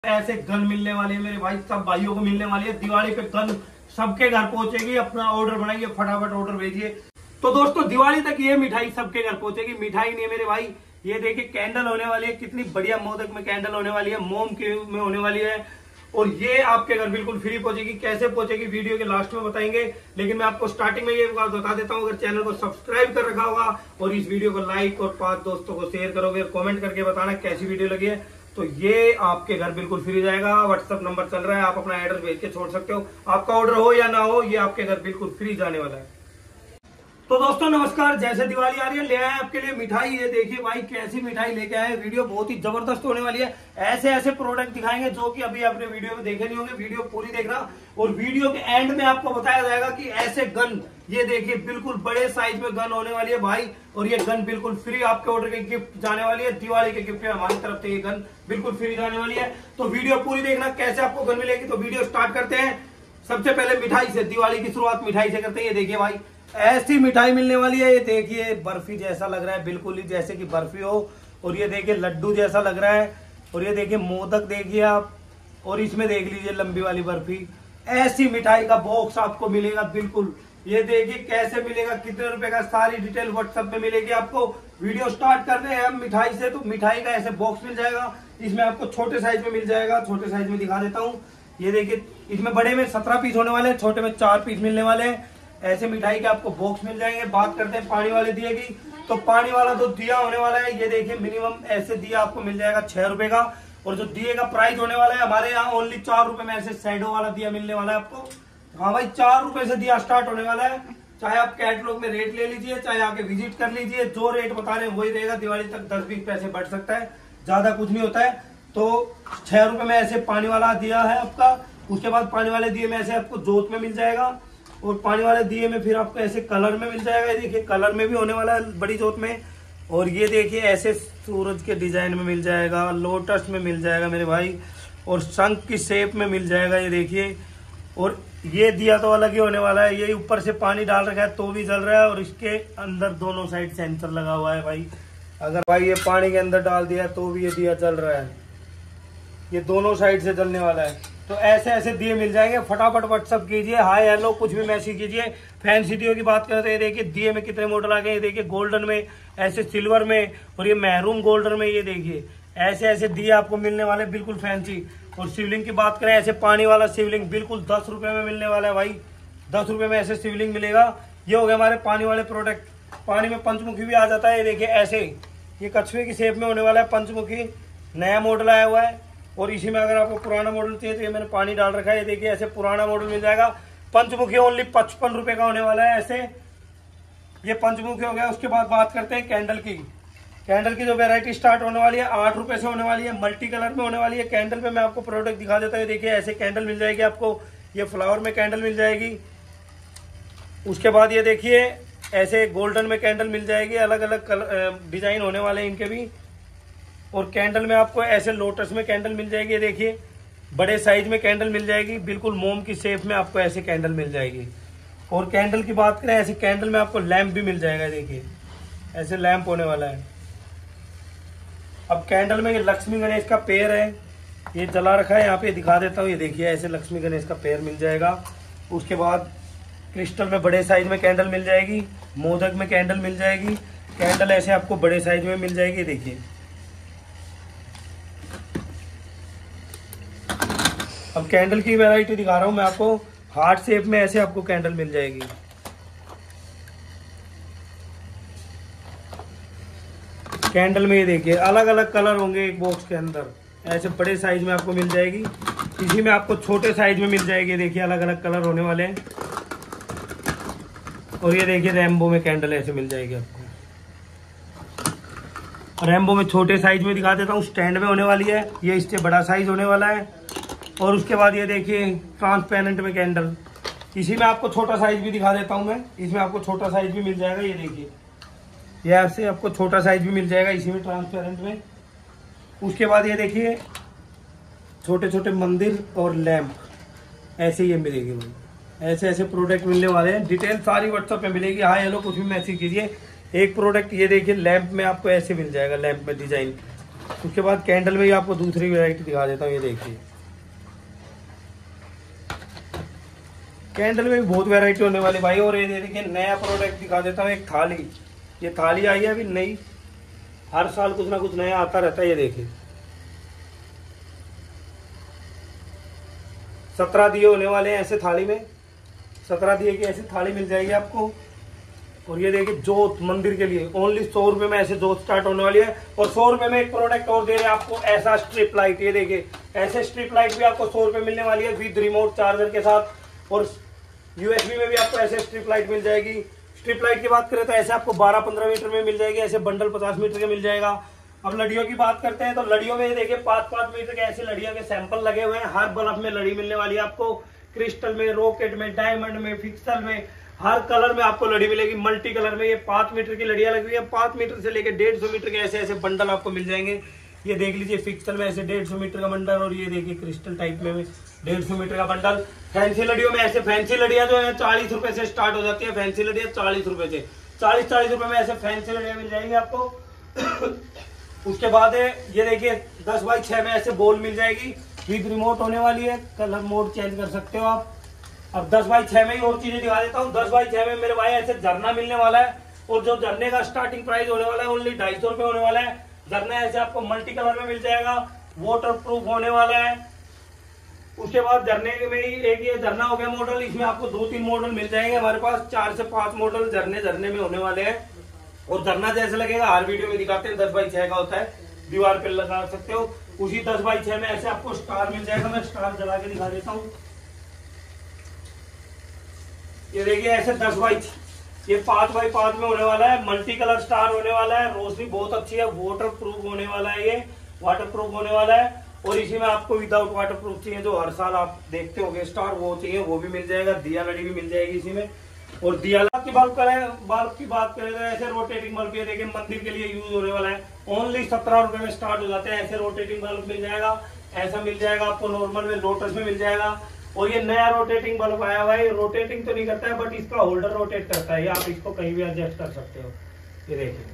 ऐसे गन मिलने वाली है मेरे भाई, सब भाइयों को मिलने वाली है। दिवाली पे गन सबके घर पहुंचेगी। अपना ऑर्डर बनाइए, फटाफट ऑर्डर भेजिए। तो दोस्तों दिवाली तक ये मिठाई सबके घर पहुंचेगी। मिठाई नहीं है मेरे भाई, ये देखिए कैंडल होने वाली है। कितनी बढ़िया मोदक में कैंडल होने वाली है, मोम के में होने वाली है। और ये आपके घर बिल्कुल फ्री पहुंचेगी। कैसे पहुंचेगी वीडियो के लास्ट में बताएंगे, लेकिन मैं आपको स्टार्टिंग में ये बात बता देता हूँ। अगर चैनल को सब्सक्राइब कर रखा होगा और इस वीडियो को लाइक और 5 दोस्तों को शेयर करोगे, कमेंट करके बताना कैसी वीडियो लगी है, तो ये आपके घर बिल्कुल फ्री जाएगा। व्हाट्सएप नंबर चल रहा है, आप अपना एड्रेस भेज के छोड़ सकते हो। आपका ऑर्डर हो या ना हो, ये आपके घर बिल्कुल फ्री जाने वाला है। तो दोस्तों नमस्कार, जैसे दिवाली आ रही है ले आए आपके लिए मिठाई। ये देखिए भाई कैसी मिठाई लेके आए। वीडियो बहुत ही जबरदस्त होने वाली है। ऐसे ऐसे प्रोडक्ट दिखाएंगे जो कि अभी आपने वीडियो में देखे नहीं होंगे। वीडियो पूरी देखना और वीडियो के एंड में आपको बताया जाएगा कि ऐसे गन, ये देखिए बिल्कुल बड़े साइज में गन होने वाली है भाई। और ये गन बिल्कुल फ्री आपके ऑर्डर के गिफ्ट जाने वाली है। दिवाली के गिफ्ट है हमारी तरफ से, ये गन बिल्कुल फ्री जाने वाली है। तो वीडियो पूरी देखना कैसे आपको गन मिलेगी। तो वीडियो स्टार्ट करते हैं। सबसे पहले मिठाई से, दिवाली की शुरुआत मिठाई से करते हैं। ये देखिए भाई ऐसी मिठाई मिलने वाली है। ये देखिए बर्फी जैसा लग रहा है, बिल्कुल ही जैसे कि बर्फी हो। और ये देखिए लड्डू जैसा लग रहा है। और ये देखिए मोदक देखिए आप, और इसमें देख लीजिए लंबी वाली बर्फी। ऐसी मिठाई का बॉक्स आपको मिलेगा बिल्कुल। ये देखिए कैसे मिलेगा, कितने रुपए का, सारी डिटेल व्हाट्सएप में मिलेगी आपको। वीडियो स्टार्ट करते हैं हम मिठाई से। तो मिठाई का ऐसे बॉक्स मिल जाएगा। इसमें आपको छोटे साइज में मिल जाएगा। छोटे साइज में दिखा देता हूँ। ये देखिए इसमें बड़े में 17 पीस होने वाले हैं, छोटे में 4 पीस मिलने वाले हैं। ऐसे मिठाई के आपको बॉक्स मिल जाएंगे। बात करते हैं पानी वाले दिए की, तो पानी वाला जो दिया होने वाला है, ये देखिए मिनिमम ऐसे दिया आपको मिल जाएगा 6 रुपए का। और जो दिए का प्राइस होने वाला है हमारे यहाँ ओनली 4 रुपए में ऐसे शैडो वाला दिया मिलने वाला है आपको। हाँ भाई 4 रुपए से दिया स्टार्ट होने वाला है। चाहे आप कैटलॉग में रेट ले लीजिए, चाहे आके विजिट कर लीजिए। जो रेट बता रहे हैं वही रहेगा। दिवाली तक 10-20 पैसे बढ़ सकता है, ज्यादा कुछ नहीं होता है। तो 6 रुपए में ऐसे पानी वाला दिया है आपका। उसके बाद पानी वाले दिए में ऐसे आपको जोत में मिल जाएगा। और पानी वाले दिए में फिर आपको ऐसे कलर में मिल जाएगा। ये देखिए कलर में भी होने वाला है बड़ी जोत में। और ये देखिए ऐसे सूरज के डिजाइन में मिल जाएगा, लोटस में मिल जाएगा मेरे भाई, और शंख की शेप में मिल जाएगा। ये देखिए, और ये दिया तो अलग ही होने वाला है। ये ऊपर से पानी डाल रखा है तो भी जल रहा है, और इसके अंदर दोनों साइड सेंसर लगा हुआ है भाई। अगर भाई ये पानी के अंदर डाल दिया तो भी ये दिया जल रहा है। ये दोनों साइड से जलने वाला है। तो ऐसे ऐसे दिए मिल जाएंगे। फटाफट व्हाट्सअप कीजिए, हाय हेलो कुछ भी मैसेज कीजिए। फैंसी दियो की बात करते हैं, देखिए दिए में कितने मॉडल आ गए। देखिए गोल्डन में, ऐसे सिल्वर में, और ये मैरून गोल्डन में। ये देखिए ऐसे ऐसे दिए आपको मिलने वाले बिल्कुल फैंसी। और शिवलिंग की बात करें, ऐसे पानी वाला शिवलिंग बिल्कुल 10 रुपए में मिलने वाला है भाई। 10 रुपए में ऐसे शिवलिंग मिलेगा। ये हो गए हमारे पानी वाले प्रोडक्ट। पानी में पंचमुखी भी आ जाता है। ये देखिए ऐसे, ये कछुए की शेप में होने वाला है पंचमुखी। नया मॉडल आया हुआ है। और इसी में अगर आपको पुराना मॉडल चाहिए तो ये मैंने पानी डाल रखा है। ये देखिए ऐसे पुराना मॉडल मिल जाएगा। पंचमुखी ओनली 55 रुपए का होने वाला है। ऐसे ये पंचमुखी हो गया। उसके बाद बात करते हैं कैंडल की। कैंडल की जो वैरायटी स्टार्ट होने वाली है 8 रुपए से होने वाली है। मल्टी कलर में होने वाली है। कैंडल पे मैं आपको प्रोडक्ट दिखा देता हूँ। देखिए ऐसे कैंडल मिल जाएगी आपको। ये फ्लावर में कैंडल मिल जाएगी। उसके बाद ये देखिए ऐसे गोल्डन में कैंडल मिल जाएगी। अलग अलग कलर डिजाइन होने वाले हैं इनके भी। और कैंडल में आपको ऐसे लोटस में कैंडल मिल जाएगी। देखिए बड़े साइज में कैंडल मिल जाएगी, बिल्कुल मोम की शेप में आपको ऐसे कैंडल मिल जाएगी। और कैंडल की बात करें, ऐसे कैंडल में आपको लैंप भी मिल जाएगा। देखिए ऐसे लैंप होने वाला है। अब कैंडल में ये लक्ष्मी गणेश का पेड़ है, ये जला रखा है। यहाँ पे दिखा देता हूँ। ये देखिए ऐसे लक्ष्मी गणेश का पेड़ मिल जाएगा। उसके बाद क्रिस्टल में बड़े साइज में कैंडल मिल जाएगी। मोदक में कैंडल मिल जाएगी। कैंडल ऐसे आपको बड़े साइज में मिल जाएगी। देखिए अब कैंडल की वैरायटी दिखा रहा हूं मैं आपको। हार्ट शेप में ऐसे आपको कैंडल मिल जाएगी। कैंडल में ये देखिए अलग अलग कलर होंगे एक बॉक्स के अंदर। ऐसे बड़े साइज में आपको मिल जाएगी। इसी में आपको छोटे साइज में मिल जाएगी। देखिए अलग अलग कलर होने वाले हैं। और ये देखिए रेम्बो में कैंडल ऐसे मिल जाएगी आपको। रेम्बो में छोटे साइज में दिखा देता हूँ। स्टैंड में होने वाली है। ये इससे बड़ा साइज होने वाला है। और उसके बाद ये देखिए ट्रांसपेरेंट में कैंडल। इसी में आपको छोटा साइज भी दिखा देता हूं मैं। इसमें आपको छोटा साइज भी मिल जाएगा। ये देखिए ये ऐसे आपको छोटा साइज भी मिल जाएगा इसी में ट्रांसपेरेंट में। उसके बाद ये देखिए छोटे छोटे मंदिर और लैंप ऐसे ये मिलेगी भाई। ऐसे ऐसे प्रोडक्ट मिलने वाले हैं। डिटेल सारी व्हाट्सएप पे मिलेगी। हाय हेलो कुछ भी मैसेज कीजिए। एक प्रोडक्ट ये देखिए लैंप में आपको ऐसे मिल जाएगा। लैंप में डिजाइन उसके बाद कैंडल में भी आपको दूसरी वैरायटी दिखा देता हूँ। ये देखिए कैंडल में भी बहुत वैरायटी होने वाली भाई। और ये देखिए नया प्रोडक्ट दिखा देता हूँ, एक थाली। ये थाली आई है अभी नई, हर साल कुछ ना कुछ नया आता रहता है। ये देखिए 17 दिए होने वाले हैं ऐसे थाली में, 17 दिए की ऐसी थाली मिल जाएगी आपको। और ये देखिए जोत मंदिर के लिए ओनली 100 रुपए में ऐसे जोत स्टार्ट होने वाली है। और 100 रुपए में एक प्रोडक्ट और दे रहे हैं आपको, ऐसा स्ट्रिप लाइट। ये देखिए ऐसे स्ट्रिप लाइट भी आपको 100 रुपए मिलने वाली है विद रिमोट चार्जर के साथ। और यूएसबी में भी आपको ऐसे स्ट्रिप लाइट मिल जाएगी। स्ट्रिप लाइट की बात करें तो ऐसे आपको 12-15 मीटर में मिल जाएगी, ऐसे बंडल 50 मीटर के मिल जाएगा। अब लड़ियों की बात करते हैं तो लड़ियों में देखिए 5-5 मीटर के ऐसे लड़ियों के सैंपल लगे हुए हैं। हर बल्ब में लड़ी मिलने वाली है आपको, क्रिस्टल में, रॉकेट में, डायमंड में, फिक्सल में, हर कलर में आपको लड़ी मिलेगी। मल्टी कलर में ये 5 मीटर की लड़ियां लगी हुई है। 5 मीटर से लेकर 150 मीटर के ऐसे ऐसे बंडल आपको मिल जाएंगे। ये देख लीजिए फिक्सल में ऐसे 150 मीटर का बंडल, और ये देखिए क्रिस्टल टाइप में 150 मीटर का बंडल। फैंसी लड़ियों में ऐसे फैंसी लड़ियां जो है 40 रुपए से स्टार्ट हो जाती है। फैंसी लड़ियां 40 रुपए से, 40 रुपए में ऐसे फैंसी लड़ियां मिल जाएंगी आपको। उसके बाद है ये देखिए 10x6 में ऐसे बॉल मिल जाएगी, विद रिमोट होने वाली है, कलर मोड चेंज कर सकते हो आप। अब 10x6 में ही और चीजें दिखा देता हूँ। 10x6 में मेरे भाई ऐसे झरना मिलने वाला है, और जो झरने का स्टार्टिंग प्राइस होने वाला है ओनली 250 रुपए होने वाला है। झरना ऐसे आपको मल्टी कलर में मिल जाएगा, वाटर प्रूफ होने वाला है। उसके बाद झरने में ही एक ये झरना हो गया मॉडल, इसमें आपको 2-3 मॉडल मिल जाएंगे हमारे पास। 4 से 5 मॉडल झरने में होने वाले हैं। और झरना जैसे लगेगा हर वीडियो में दिखाते हैं, 10x6 का होता है, दीवार पे लगा सकते हो। उसी 10x6 में ऐसे आपको स्टार मिल जाएगा। मैं स्टार जला के दिखा देता हूँ। ये देखिए ऐसे 10x, ये 5x5 में होने वाला है, मल्टी कलर स्टार होने वाला है। रोशनी बहुत अच्छी है, वाटर प्रूफ होने वाला है, ये वाटर प्रूफ होने वाला है। और इसी में आपको विदाउट वाटर प्रूफ चाहिए, जो हर साल आप देखते होंगे स्टार, वो चाहिए वो भी मिल जाएगा। दिया लड़ी भी मिल जाएगी इसी में। और दिया की बात करें तो ऐसे रोटेटिंग बल्ब, ये देखिए मंदिर के लिए यूज होने वाला है, ओनली 17 रुपए में स्टार्ट हो जाते हैं। ऐसे रोटेटिंग बल्ब मिल जाएगा, ऐसा मिल जाएगा आपको नॉर्मल में, लोटस में मिल जाएगा। और ये नया रोटेटिंग बल्ब आया हुआ है, रोटेटिंग तो नहीं करता है बट इसका होल्डर रोटेट करता है, आप इसको कहीं भी एडजस्ट कर सकते हो। ये देखिए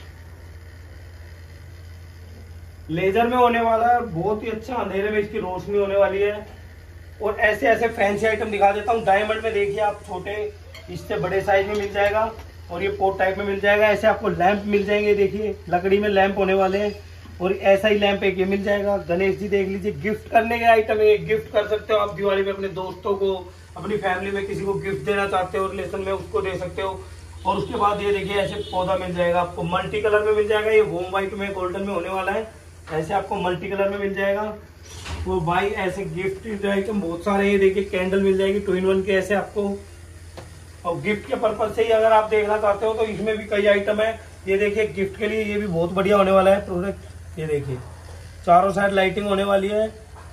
लेजर में होने वाला है, बहुत ही अच्छा, अंधेरे में इसकी रोशनी होने वाली है। और ऐसे ऐसे फैंसी आइटम दिखा देता हूँ। डायमंड में देखिए आप छोटे, इससे बड़े साइज में मिल जाएगा, और ये पोर्ट टाइप में मिल जाएगा। ऐसे आपको लैंप मिल जाएंगे, देखिए लकड़ी में लैंप होने वाले हैं। और ऐसा ही लैंप एक ये मिल जाएगा। गणेश जी देख लीजिए, गिफ्ट करने के आइटम है, गिफ्ट कर सकते हो आप दिवाली में अपने दोस्तों को, अपनी फैमिली में किसी को गिफ्ट देना चाहते हो रिलेशन में, उसको दे सकते हो। और उसके बाद ये देखिए ऐसे पौधा मिल जाएगा आपको, मल्टी कलर में मिल जाएगा। ये वोम व्हाइट में, गोल्डन में होने वाला है, ऐसे आपको मल्टी कलर में मिल जाएगा। वो भाई ऐसे गिफ्ट आइटम बहुत सारे, ये देखिए कैंडल मिल जाएगी 2-in-1 के ऐसे आपको। और गिफ्ट के पर्पज से ही अगर आप देखना चाहते हो तो इसमें भी कई आइटम है। ये देखिए गिफ्ट के लिए ये भी बहुत बढ़िया होने वाला है प्रोडक्ट। ये देखिए चारों साइड लाइटिंग होने वाली है,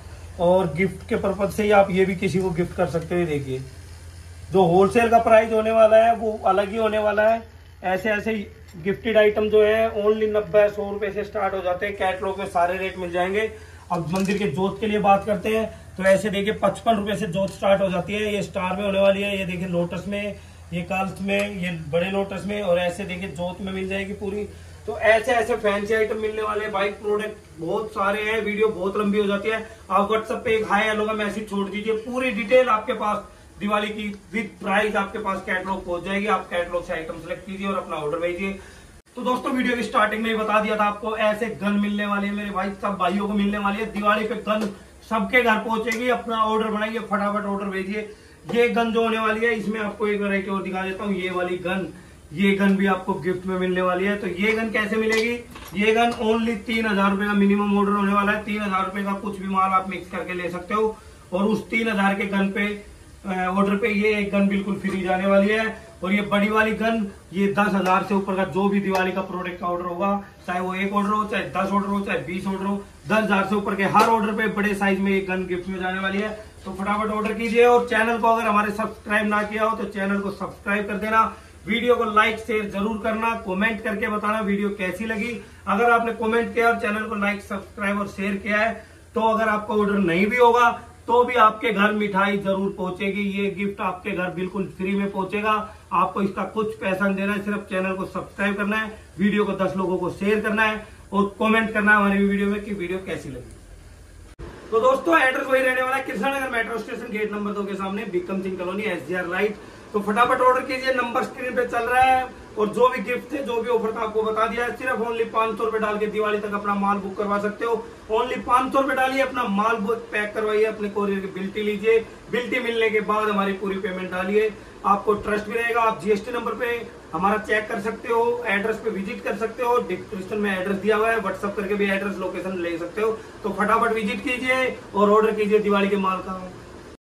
और गिफ्ट के पर्पज से ही आप ये भी किसी को गिफ्ट कर सकते हो। ये देखिए जो होलसेल का प्राइस होने वाला है वो अलग ही होने वाला है। ऐसे ऐसे गिफ्टेड आइटम जो है ओनली 90-100 रुपए से स्टार्ट हो जाते हैं। कैटलॉग में सारे रेट मिल जाएंगे। अब मंदिर के जोत के लिए बात करते हैं तो ऐसे देखिए 55 रुपए से जोत स्टार्ट हो जाती है। ये स्टार में होने वाली है, ये देखिए लोटस में, ये काल्स में, ये बड़े लोटस में, और ऐसे देखिए जोत में मिल जाएगी पूरी। तो ऐसे ऐसे फैंसी आइटम मिलने वाले हैं भाई। प्रोडक्ट बहुत सारे हैं, वीडियो बहुत लंबी हो जाती है। आप व्हाट्सएप पे एक हाई हेलो का मैसेज छोड़ दीजिए, पूरी डिटेल आपके पास दिवाली की विद प्राइस आपके पास कैटलॉग पहुंच जाएगी। आप कैटलॉग से आइटम सेलेक्ट कीजिए और अपना ऑर्डर भेजिए। तो दोस्तों वीडियो की स्टार्टिंग में ही बता दिया था आपको, ऐसे गन मिलने वाली है मेरे भाई, सब भाइयों को मिलने वाली है। दिवाली पे गन सबके घर पहुंचेगी। अपना ऑर्डर बनाइए, फटाफट ऑर्डर भेजिए। ये गन जो होने वाली है, इसमें आपको एक वैरायटी और दिखा देता हूँ। ये वाली गन, ये गन भी आपको गिफ्ट में मिलने वाली है। तो ये गन कैसे मिलेगी? ये गन ओनली 3000 रुपए का मिनिमम ऑर्डर होने वाला है। 3000 रुपए का कुछ भी माल आप मिक्स करके ले सकते हो, और उस 3000 के गन पे ऑर्डर पे ये एक गन बिल्कुल फ्री जाने वाली है। और ये बड़ी वाली गन, ये 10,000 से ऊपर का जो भी दिवाली का प्रोडक्ट का ऑर्डर होगा, चाहे वो 1 ऑर्डर हो, चाहे 10 ऑर्डर हो, चाहे 20 ऑर्डर हो, 10,000 से ऊपर के हर ऑर्डर पे बड़े साइज में एक गन गिफ्ट में जाने वाली है। तो फटाफट ऑर्डर कीजिए। और चैनल को अगर हमारे सब्सक्राइब ना किया हो तो चैनल को सब्सक्राइब कर देना। वीडियो को लाइक शेयर जरूर करना, कमेंट करके बताना वीडियो कैसी लगी। अगर आपने कमेंट किया और चैनल को लाइक सब्सक्राइब और शेयर किया है, तो अगर आपका ऑर्डर नहीं भी होगा तो भी आपके घर मिठाई जरूर पहुंचेगी। ये गिफ्ट आपके घर बिल्कुल फ्री में पहुंचेगा। आपको इसका कुछ पैसा नहीं देना है, सिर्फ चैनल को सब्सक्राइब करना है, वीडियो को 10 लोगों को शेयर करना है। और कमेंट करना हमारी वीडियो में कि वीडियो कैसी लगी। तो दोस्तों एड्रेस वही रहने वाला है, Krishnanagar metro station gate number 2 के सामने, Bikram Singh colony, SGR light. तो फटाफट ऑर्डर कीजिए, नंबर स्क्रीन पे चल रहा है। और जो भी गिफ्ट थे, जो भी ऑफर था आपको बता दिया है। सिर्फ ओनली 500 रुपए डाल के दिवाली तक अपना माल बुक करवा सकते हो। ओनली 500 रुपए डालिए, अपना माल बुक पैक करवाइए, अपने कोरियर की बिल्टी लीजिए, बिल्टी मिलने के बाद हमारी पूरी पेमेंट डालिए। आपको ट्रस्ट भी रहेगा। आप GST नंबर पे हमारा चेक कर सकते हो, एड्रेस पे विजिट कर सकते हो, डिस्क्रिप्शन में एड्रेस दिया हुआ है, व्हाट्सअप करके भी एड्रेस लोकेशन ले सकते हो। तो फटाफट विजिट कीजिए और ऑर्डर कीजिए दिवाली के माल का।